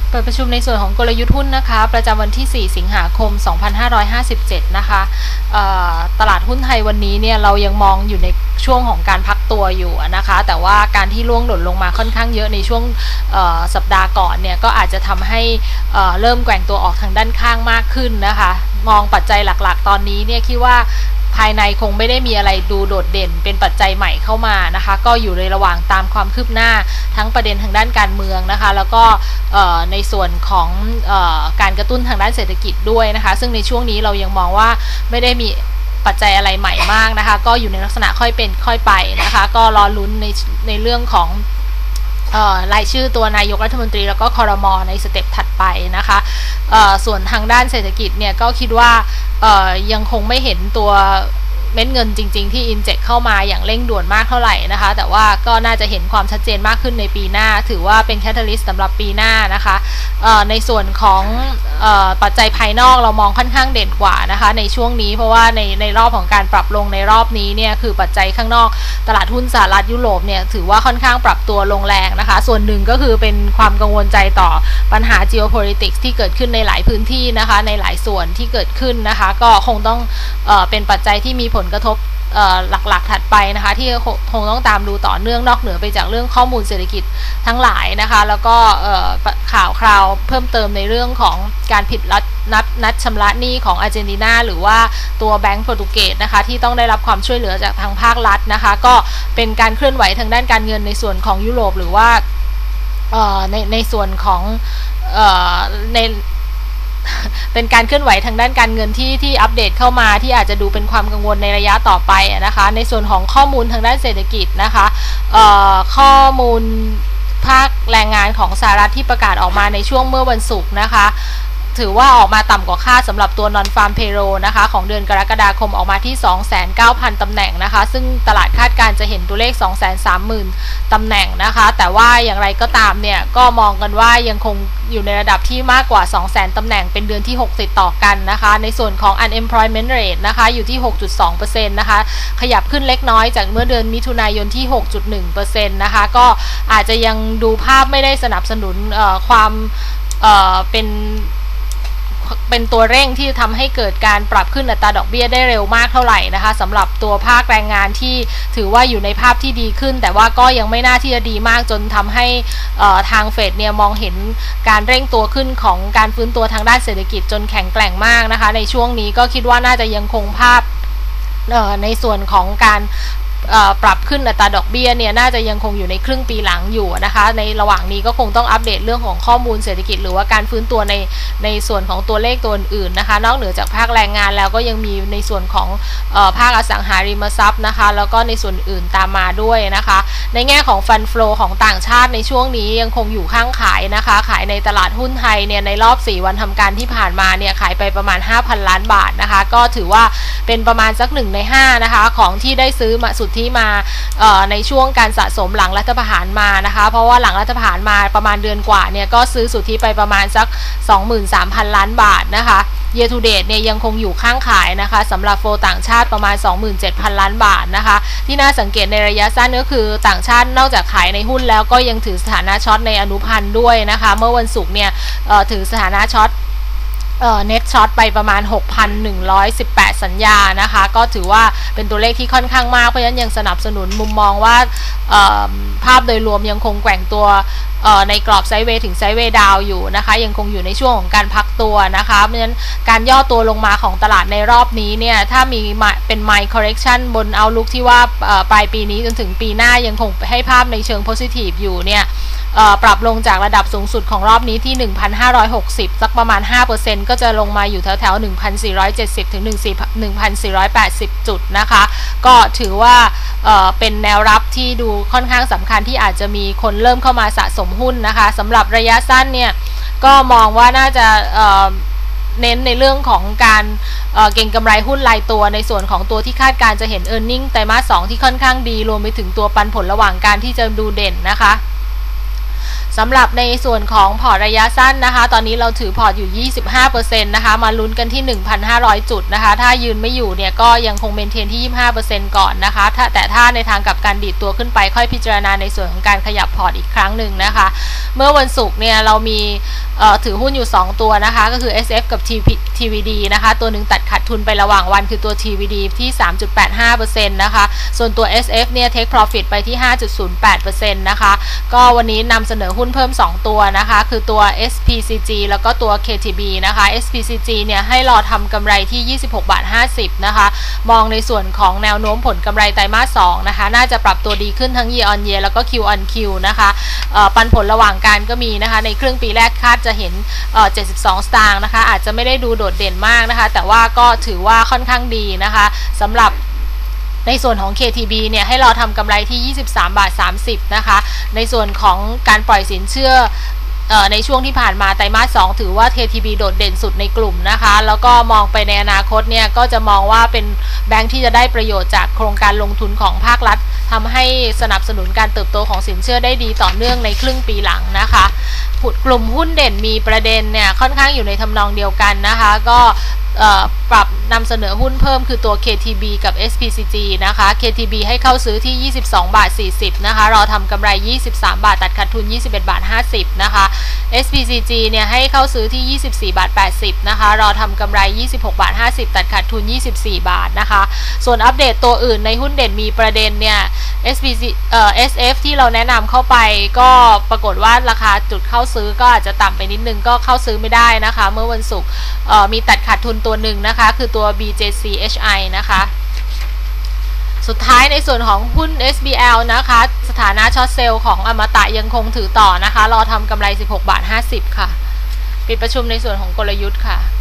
เปิดประชุมในส่วนของกลยุทธ์หุ้นนะคะประจำวันที่ 4 สิงหาคม 2557 นะคะตลาดหุ้นไทยวันนี้เนี่ยเรายังมองอยู่ในช่วงของการพักตัวอยู่นะคะแต่ว่าการที่ร่วงหล่นลงมาค่อนข้างเยอะในช่วงสัปดาห์ก่อนเนี่ยก็อาจจะทำให้เริ่มแกว่งตัวออกทางด้านข้างมากขึ้นนะคะมองปัจจัยหลักๆตอนนี้เนี่ยคิดว่าภายในคงไม่ได้มีอะไรดูโดดเด่นเป็นปัจจัยใหม่เข้ามานะคะก็อยู่ในระหว่างตามความคืบหน้าทั้งประเด็นทางด้านการเมืองนะคะแล้วก็ในส่วนของการกระตุ้นทางด้านเศรษฐกิจด้วยนะคะซึ่งในช่วงนี้เรายังมองว่าไม่ได้มีปัจจัยอะไรใหม่มากนะคะก็อยู่ในลักษณะค่อยเป็นค่อยไปนะคะก็รอลุ้นในเรื่องของรายชื่อตัวนายกรัฐมนตรีแล้วก็ครม.ในสเต็ปถัดไปนะคะส่วนทางด้านเศรษฐกิจเนี่ยก็คิดว่ายังคงไม่เห็นตัวเม็ดเงินจริงๆที่อินเจกเข้ามาอย่างเร่งด่วนมากเท่าไหร่นะคะแต่ว่าก็น่าจะเห็นความชัดเจนมากขึ้นในปีหน้าถือว่าเป็นแคตตาลิสต์สำหรับปีหน้านะคะในส่วนของปัจจัยภายนอกเรามองค่อนข้างเด่นกว่านะคะในช่วงนี้เพราะว่าในรอบของการปรับลงในรอบนี้เนี่ยคือปัจจัยข้างนอกตลาดหุ้นสหรัฐยุโรปเนี่ยถือว่าค่อนข้างปรับตัวลงแรงนะคะส่วนหนึ่งก็คือเป็นความกังวลใจต่อปัญหา geopolitics ที่เกิดขึ้นในหลายพื้นที่นะคะในหลายส่วนที่เกิดขึ้นนะคะก็คงต้องเป็นปัจจัยที่มีผลกระทบหลักๆถัดไปนะคะที่คงต้องตามดูต่อเนื่องนอกเหนือไปจากเรื่องข้อมูลเศรษฐกิจทั้งหลายนะคะแล้วก็ข่าวคราวเพิ่มเติมในเรื่องของการผิดนัดชำระหนี้ของอาร์เจนตินาหรือว่าตัวแบงก์โปรตุเกสนะคะที่ต้องได้รับความช่วยเหลือจากทางภาครัฐนะคะก็เป็นการเคลื่อนไหวทางด้านการเงินในส่วนของยุโรปหรือว่าในส่วนของเป็นการเคลื่อนไหวทางด้านการเงินที่อัปเดตเข้ามาที่อาจจะดูเป็นความกังวลในระยะต่อไปนะคะในส่วนของข้อมูลทางด้านเศรษฐกิจนะคะข้อมูลภาคแรงงานของสหรัฐที่ประกาศออกมาในช่วงเมื่อวันศุกร์นะคะถือว่าออกมาต่ำกว่าคาดสำหรับตัว non-farm payroll นะคะของเดือนกรกฎาคมออกมาที่ 290,000 ตำแหน่งนะคะซึ่งตลาดคาดการจะเห็นตัวเลข 230,000 ตำแหน่งนะคะแต่ว่าอย่างไรก็ตามเนี่ยก็มองกันว่ายังคงอยู่ในระดับที่มากกว่า 200,000 ตำแหน่งเป็นเดือนที่6ติดต่อกันนะคะในส่วนของ unemployment rate นะคะอยู่ที่ 6.2% นะคะขยับขึ้นเล็กน้อยจากเมื่อเดือนมิถุนายนที่ 6.1% นะคะก็อาจจะยังดูภาพไม่ได้สนับสนุนความเป็นตัวเร่งที่จะทำให้เกิดการปรับขึ้นอัตราดอกเบี้ยได้เร็วมากเท่าไหร่นะคะสำหรับตัวภาคแรงงานที่ถือว่าอยู่ในภาพที่ดีขึ้นแต่ว่าก็ยังไม่น่าที่จะดีมากจนทำให้ทางเฟดเนี่ยมองเห็นการเร่งตัวขึ้นของการฟื้นตัวทางด้านเศรษฐกิจจนแข็งแกร่งมากนะคะในช่วงนี้ก็คิดว่าน่าจะยังคงภาพในส่วนของการปรับขึ้นอัตราดอกเบี้ยเนี่ยน่าจะยังคงอยู่ในครึ่งปีหลังอยู่นะคะในระหว่างนี้ก็คงต้องอัปเดตเรื่องของข้อมูลเศรษฐกิจหรือว่าการฟื้นตัวในส่วนของตัวเลขตัวอื่นๆนะคะนอกเหนือจากภาคแรงงานแล้วก็ยังมีในส่วนของภาคอสังหาริมทรัพย์นะคะแล้วก็ในส่วนอื่นตามมาด้วยนะคะในแง่ของฟันโฟลของต่างชาติในช่วงนี้ยังคงอยู่ข้างขายนะคะขายในตลาดหุ้นไทยเนี่ยในรอบ4วันทำการที่ผ่านมาเนี่ยขายไปประมาณ 5,000 ล้านบาทนะคะก็ถือว่าเป็นประมาณสัก1 ใน 5นะคะของที่ได้ซื้อมาสุทธิมาในช่วงการสะสมหลังรัฐประหารมานะคะเพราะว่าหลังรัฐประหารมาประมาณเดือนกว่าเนี่ยก็ซื้อสุทธิไปประมาณสัก 23,000 ล้านบาทนะคะ year to date เนี่ยยังคงอยู่ข้างขายนะคะสำหรับโฟลต่างชาติประมาณ 27,000 ล้านบาทนะคะที่น่าสังเกตในระยะสั้นก็คือต่างชาตินอกจากขายในหุ้นแล้วก็ยังถือสถานะช็อตในอนุพันธ์ด้วยนะคะเมื่อวันศุกร์เนี่ยถือสถานะช็อตnet short ไปประมาณ 6,118 สัญญานะคะก็ถือว่าเป็นตัวเลขที่ค่อนข้างมากเพราะฉะนั้นยังสนับสนุนมุมมองว่าภาพโดยรวมยังคงแกว่งตัวในกรอบไซด์เวย์ถึงไซด์เวย์ดาวอยู่นะคะยังคงอยู่ในช่วงของการพักตัวนะคะเพราะฉะนั้นการย่อตัวลงมาของตลาดในรอบนี้เนี่ยถ้ามีเป็น mild correction บน outlook ที่ว่าปลายปีนี้จนถึงปีหน้ายังคงให้ภาพในเชิง positive อยู่เนี่ยปรับลงจากระดับสูงสุดของรอบนี้ที่ 1,560 สักประมาณ 5% ก็จะลงมาอยู่แถวๆ 1,470 ถึง 1,480 จุดนะคะก็ถือว่าเป็นแนวรับที่ดูค่อนข้างสำคัญที่อาจจะมีคนเริ่มเข้ามาสะสมหุ้นนะคะสำหรับระยะสั้นเนี่ยก็มองว่าน่าจะเน้นในเรื่องของการเก็งกำไรหุ้นรายตัวในส่วนของตัวที่คาดการจะเห็น earning ไตรมาส 2ที่ค่อนข้างดีรวมไปถึงตัวปันผลระหว่างการที่จะดูเด่นนะคะสำหรับในส่วนของพอร์ตระยะสั้นนะคะตอนนี้เราถือพอร์ตอยู่ 25% นะคะมาลุ้นกันที่ 1,500 จุดนะคะถ้ายืนไม่อยู่เนี่ยก็ยังคงเมนเทนที่ 25% ก่อนนะคะแต่ถ้าในทางกับการดีดตัวขึ้นไปค่อยพิจารณาในส่วนของการขยับพอร์ตอีกครั้งหนึ่งนะคะเมื่อวันศุกร์เนี่ยเรามีถือหุ้นอยู่2ตัวนะคะก็คือ SF กับ TVD นะคะตัวหนึ่งตัดขาดทุนไประหว่างวันคือตัว TVD ที่ 3.85% นะคะส่วนตัว SF เนี่ย take profit ไปที่ 5.08% นะคะก็วันนี้นำเสนอหุ้นเพิ่ม2ตัวนะคะคือตัว SPCG แล้วก็ตัว KTB นะคะ SPCG เนี่ยให้รอทำกำไรที่26.50 นะคะมองในส่วนของแนวโน้มผลกำไรไตรมาส2นะคะน่าจะปรับตัวดีขึ้นทั้ง year on year แล้วก็ Q on Q นะคะปันผลระหว่างการก็มีนะคะในครึ่งปีแรกคาดจะเห็น72 สตางค์นะคะอาจจะไม่ได้ดูโดดเด่นมากนะคะแต่ว่าก็ถือว่าค่อนข้างดีนะคะสำหรับในส่วนของ KTB เนี่ยให้เราทำกำไรที่23.30 นะคะในส่วนของการปล่อยสินเชื่อในช่วงที่ผ่านมาไตรมาส2ถือว่า KTB โดดเด่นสุดในกลุ่มนะคะแล้วก็มองไปในอนาคตเนี่ยก็จะมองว่าเป็นแบงค์ที่จะได้ประโยชน์จากโครงการลงทุนของภาครัฐทำให้สนับสนุนการเติบโตของสินเชื่อได้ดีต่อเนื่องในครึ่งปีหลังนะคะกลุ่มหุ้นเด่นมีประเด็นเนี่ยค่อนข้างอยู่ในทำนองเดียวกันนะคะก็ปรับนำเสนอหุ้นเพิ่มคือตัว KTB กับ SPCG นะคะ KTB ให้เข้าซื้อที่22.40 นะคะรอทำกำไร23 บาทตัดขาดทุน21.50 นะคะ SPCG เนี่ยให้เข้าซื้อที่24.80 นะคะรอทำกำไร26.50 ตัดขาดทุน24 บาทนะคะส่วนอัปเดตตัวอื่นในหุ้นเด่นมีประเด็นเนี่ย SF ที่เราแนะนำเข้าไปก็ปรากฏว่าราคาจุดเข้าซื้อก็อาจจะต่ำไปนิดนึงก็เข้าซื้อไม่ได้นะคะเมื่อวันศุกร์มีตัดขาดทุนตัวหนึ่งนะคะคือตัว BJCHI นะคะสุดท้ายในส่วนของหุ้น SBL นะคะสถานะช็อตเซลล์ของอมตะยังคงถือต่อนะคะรอทำกำไร16.50 ค่ะปิดประชุมในส่วนของกลยุทธ์ค่ะ